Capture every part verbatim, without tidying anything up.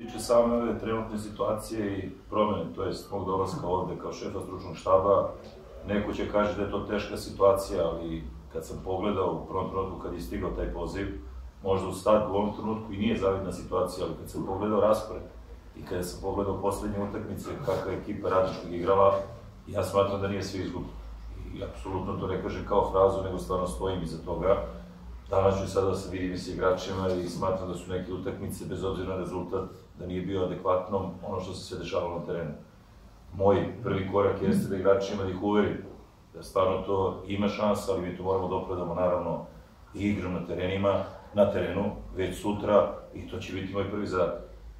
Tiče same ove trenutne situacije i promene, to jest mog dolaska ovde kao šefa stručnog štaba, neko će kaže da je to teška situacija, ali kad sam pogledao u prvom trenutku kad je stigao taj poziv, možda u startu u ovom trenutku i nije zavidna situacija, ali kad sam pogledao raspored i kada sam pogledao poslednje utakmice kakva je ekipa Radničkog igrala, ja smatram da nije sve izgubno. I apsolutno to ne kažem kao frazu, nego stvarno stojim iza toga. Danas ću sada da se vidim i s igračima i smatram da su neke utakmice, bez obzira na rezultat, da nije bio adekvatno ono što se sve dešavalo na terenu. Moj prvi korak jeste da igračima da ih uverim, da stvarno to ima šansa, ali mi to moramo da opravdamo naravno i igrom na terenima, na terenu, već sutra, i to će biti moj prvi zadatak.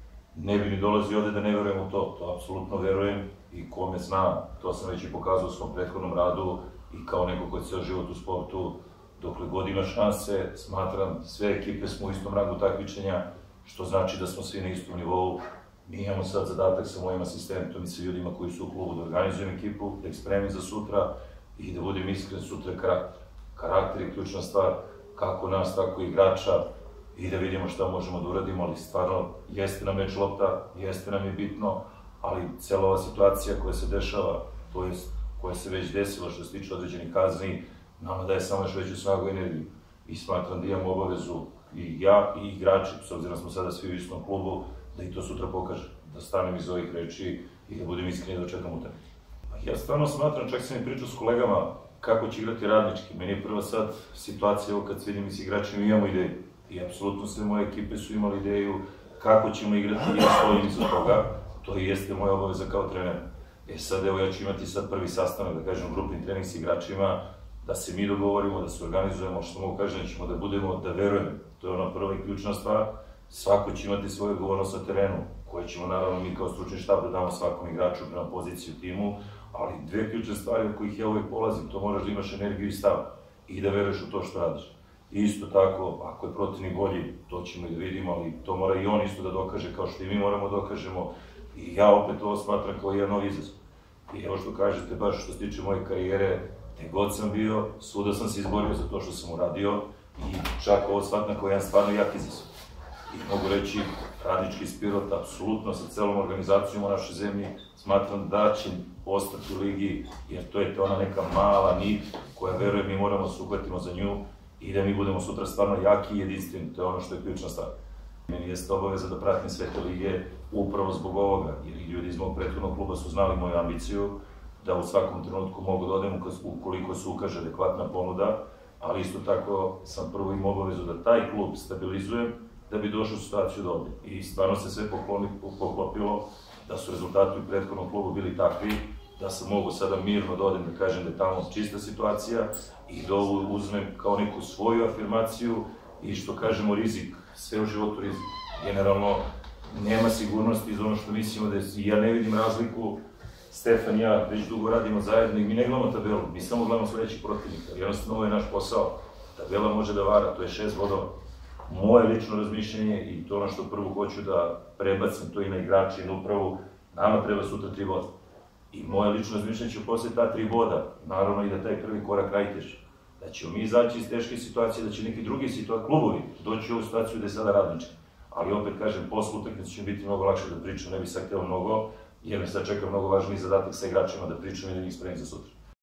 Ne bi ni dolazio ovde da ne verujem u to, to apsolutno verujem i ko me zna, to sam već i pokazao u svom prethodnom radu i kao neko ko je ceo život u sportu, dokle god ima šanse, smatram, sve ekipe smo u istom rangu takmičenja, što znači da smo svi na istom nivou. Mi imamo sad zadatak sa mojim asistentom i sa ljudima koji su u klubu da organizujem ekipu, da ih spremim za sutra i da budem iskren, sutra je karakter. Karakter je ključna stvar, kako nas, tako i igrača, i da vidimo šta možemo da uradimo, ali stvarno jeste nam meč lopta, jeste nam je bitno, ali cela ova situacija koja se dešava, to jest koja se već desila što se tiče određenih kazni, nama daje samo još veću snagu i energiju. I smatram da imamo obavezu, i ja i igrači, s obzirom da smo sada svi u istom klubu, da i to sutra pokažem, da stanem iz ovih reči i da budem iskren i da očekam utakmicu. Ja stvarno smatram, čak sam i pričao s kolegama kako će igrati Radnički. Meni je prva sad situacija, evo kad se vidim i s igračima, imamo ideju. I apsolutno sve moje ekipe su imali ideju kako ćemo igrati i ja stojim iza toga. To i jeste moja obaveza kao trener. E sad, evo, ja ću imati sad prvi sastanak, da kažem, grupni trening s igračima, da se mi dogovorimo, da se organizujemo, što mogu kažem, da ćemo da budemo, da verujem. To je ona prva i ključna stvar. Svako će imati svoju odgovornost na terenu, koje ćemo naravno mi kao stručni štab da damo svakom igraču prema poziciji u timu, ali dve ključne stvari od kojih ja uvek polazim, to moraš da imaš energiju i stav i da veruješ u to što radiš. Isto tako, ako je protivnik bolji, to ćemo i da vidimo, ali to mora i on isto da dokaže, kao što i mi moramo da dokažemo, i ja opet ovo smatram kao jedan novi izazov. I evo što kažete, baš što se tiče moje karijere, gde god sam bio, svuda sam se izborio za to što sam uradio i čak ovo shvatam kao jedan stvarno jak izazov. I mogu reći, Radnički Spirot, apsolutno sa celom organizacijom u našoj zemlji, smatram da će ostati u ligi, jer to je to ona neka mala nit koja, verujem, mi moramo se uhvatimo za nju i da mi budemo sutra stvarno jaki i jedinstveni, to je ono što je ključna stvar. Meni jeste obaveza da pratim sve te lige upravo zbog ovoga, jer i ljudi iz mog prethodnog kluba su znali moju ambiciju, da u svakom trenutku mogu da odem ukoliko se ukaže adekvatna ponuda, ali isto tako sam prvo imao obavezu da taj klub stabilizujem, da bi došao u situaciju da ovde. I stvarno se sve poklopilo, da su rezultati u prethodnom klubu bili takvi, da sam mogu sada mirno da odem da kažem da je tamo čista situacija i da ovo uzmem kao neku svoju afirmaciju i što kažemo rizik, sve u životu rizik. Generalno, nema sigurnosti iz ono što mislimo da je, ja ne vidim razliku, Stefan i ja već dugo radimo zajedno i mi ne gledamo tabelu, mi samo gledamo sledećih protivnika, jednostavno ovo je naš posao, tabela može da vara, to je šest bodova. Moje lično razmišljenje i to ono što prvo hoću da prebacim to i na igrače i na upravu, nama treba sutra tri boda. I moje lično razmišljenje će posle ta tri boda, naravno i da taj prvi korak najteži. Da ćemo mi izaći iz teške situacije, da će neki drugi klubovi doći u ovu situaciju da je sada Radnički. Ali opet kažem, posle utakmice će biti mnogo lakše da pričam, ne bih sad hteo mnogo, jer me sad čeka mnogo važniji zadatak sa igračima da pričam i da njih spremim za sutra.